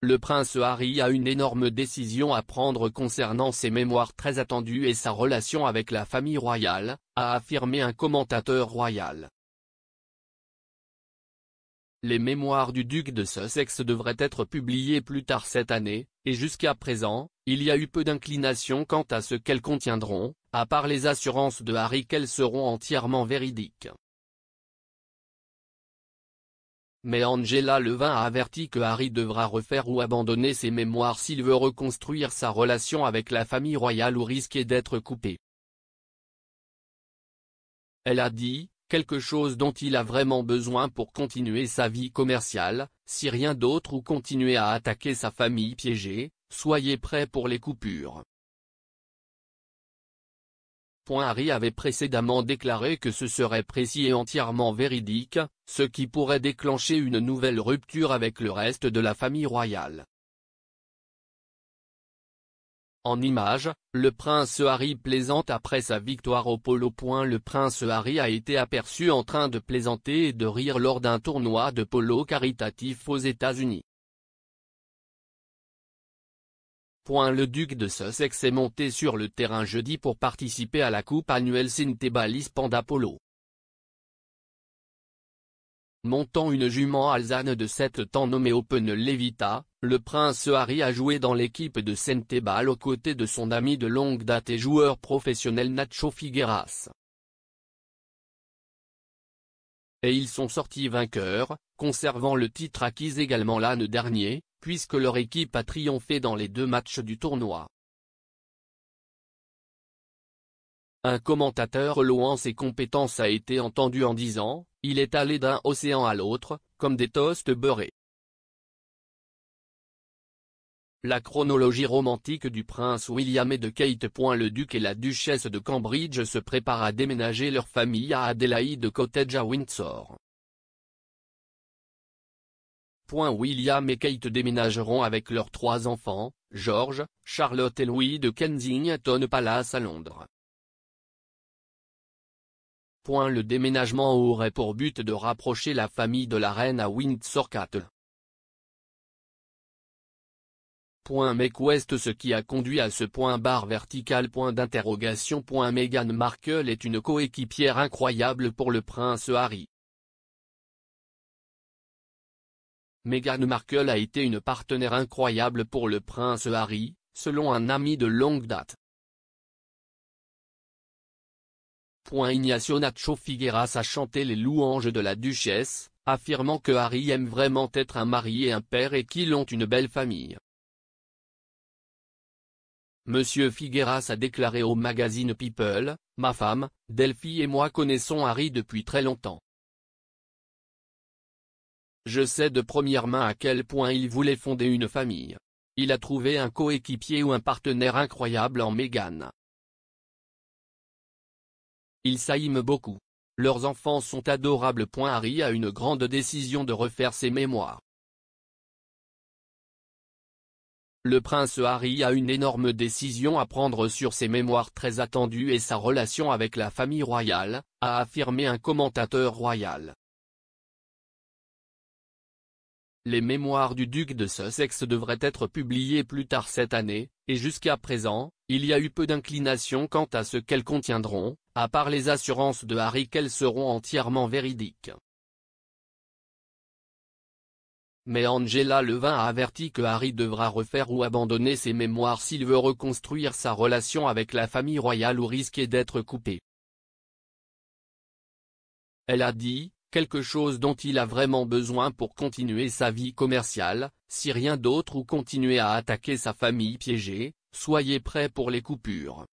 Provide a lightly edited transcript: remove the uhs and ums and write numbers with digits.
le prince Harry a une énorme décision à prendre concernant ses mémoires très attendues et sa relation avec la famille royale, a affirmé un commentateur royal. Les mémoires du duc de Sussex devraient être publiées plus tard cette année, et jusqu'à présent, il y a eu peu d'inclination quant à ce qu'elles contiendront, à part les assurances de Harry qu'elles seront entièrement véridiques. Mais Angela Levin a averti que Harry devra refaire ou abandonner ses mémoires s'il veut reconstruire sa relation avec la famille royale ou risquer d'être coupé. Elle a dit, quelque chose dont il a vraiment besoin pour continuer sa vie commerciale, si rien d'autre ou continuer à attaquer sa famille piégée, soyez prêts pour les coupures. Harry avait précédemment déclaré que ce serait précis et entièrement véridique, ce qui pourrait déclencher une nouvelle rupture avec le reste de la famille royale. En image, le prince Harry plaisante après sa victoire au polo. Le prince Harry a été aperçu en train de plaisanter et de rire lors d'un tournoi de polo caritatif aux États-Unis. Le duc de Sussex est monté sur le terrain jeudi pour participer à la coupe annuelle Cinteballis Panda Polo. Montant une jument alezane de 7 ans nommée Open Levita, le prince Harry a joué dans l'équipe de Centebal aux côtés de son ami de longue date et joueur professionnel Nacho Figueras. Et ils sont sortis vainqueurs, conservant le titre acquis également l'année dernière, puisque leur équipe a triomphé dans les 2 matchs du tournoi. Un commentateur louant ses compétences a été entendu en disant, « Il est allé d'un océan à l'autre, comme des toasts beurrés ». La chronologie romantique du prince William et de Kate. Le duc et la duchesse de Cambridge se préparent à déménager leur famille à Adelaide Cottage à Windsor. William et Kate déménageront avec leurs 3 enfants, George, Charlotte et Louis de Kensington Palace à Londres. Le déménagement aurait pour but de rapprocher la famille de la reine à Windsor Castle. Mais qu'est ce qui a conduit à ce vertical ? Meghan Markle est une coéquipière incroyable pour le prince Harry. Meghan Markle a été une partenaire incroyable pour le prince Harry, selon un ami de longue date. Ignacio Nacho Figueras a chanté les louanges de la duchesse, affirmant que Harry aime vraiment être un mari et un père et qu'ils ont une belle famille. Monsieur Figueras a déclaré au magazine People, « Ma femme, Delphi et moi connaissons Harry depuis très longtemps. Je sais de première main à quel point il voulait fonder une famille. Il a trouvé un coéquipier ou un partenaire incroyable en Meghan. Ils s'aiment beaucoup. Leurs enfants sont adorables. Harry a une grande décision de refaire ses mémoires. Le prince Harry a une énorme décision à prendre sur ses mémoires très attendues et sa relation avec la famille royale, a affirmé un commentateur royal. Les mémoires du duc de Sussex devraient être publiées plus tard cette année, et jusqu'à présent, il y a eu peu d'inclination quant à ce qu'elles contiendront, à part les assurances de Harry qu'elles seront entièrement véridiques. Mais Angela Levin a averti que Harry devra refaire ou abandonner ses mémoires s'il veut reconstruire sa relation avec la famille royale ou risquer d'être coupé. Elle a dit, quelque chose dont il a vraiment besoin pour continuer sa vie commerciale, si rien d'autre ou continuer à attaquer sa famille piégée, soyez prêts pour les coupures.